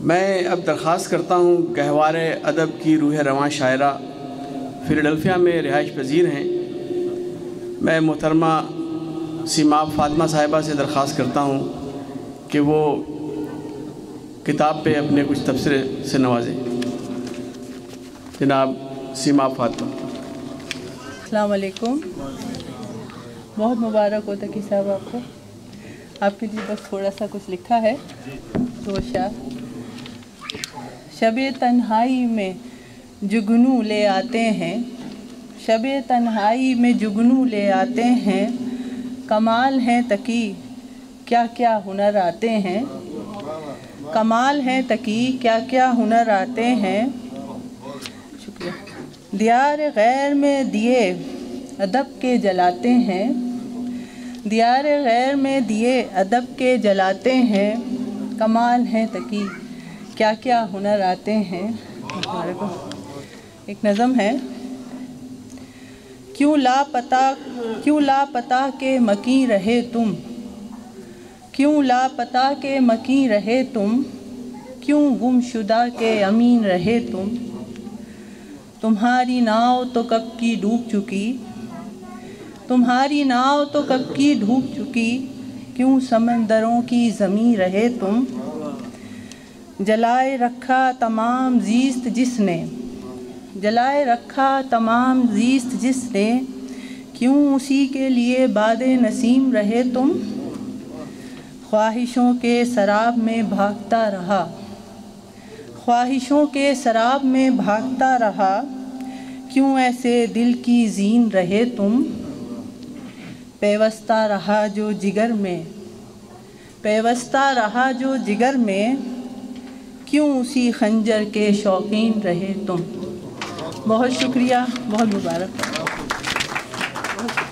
मैं अब दरख्वास्त करता हूँ गहवारे अदब की रूह रवां शायरा फ़िलाडेल्फिया में रिहाइश पज़ीर हैं। मैं मोहतरमा सीमाब फ़ातिमा साहिबा से दरख्वास्त करता हूँ कि वो किताब पे अपने कुछ तबसरे से नवाजें। जनाब सीमाब फ़ातिमा। अस्सलाम वालेकुम। बहुत मुबारक हो तकी साहब आपको। आपके लिए बस थोड़ा सा कुछ लिखा है। दो शार। शबे तन्हाई में जुगनू ले आते हैं, शबे तन्हाई में जुगनू ले आते हैं, कमाल हैं तकी क्या क्या हुनर आते हैं, कमाल हैं तकी क्या क्या हुनर आते हैं। शुक्रिया। दियार गैर में दिए अदब के जलाते हैं, दियार गैर में दिए अदब के जलाते हैं, कमाल हैं तकी क्या क्या हुनर आते हैं। एक नज़म है। क्यों लापता के मकी रहे तुम, क्यों लापता के मकी रहे तुम, क्यों गुमशुदा के अमीन रहे तुम। तुम्हारी नाव तो कब की डूब चुकी, तुम्हारी नाव तो कब की डूब चुकी, क्यों समंदरों की ज़मीं रहे तुम। जलाए रखा तमाम ज़ीस्त जिसने, जलाए रखा तमाम ज़ीस्त जिसने, क्यों उसी के लिए बादे नसीम रहे तुम। ख्वाहिशों के शराब में भागता रहा, ख्वाहिशों के शराब में भागता रहा, क्यों ऐसे दिल की जीन रहे तुम। पेवस्ता रहा जो जिगर में, पेवस्ता रहा जो जिगर में, क्यों उसी खंजर के शौकीन रहे तुम। बहुत शुक्रिया, बहुत मुबारक।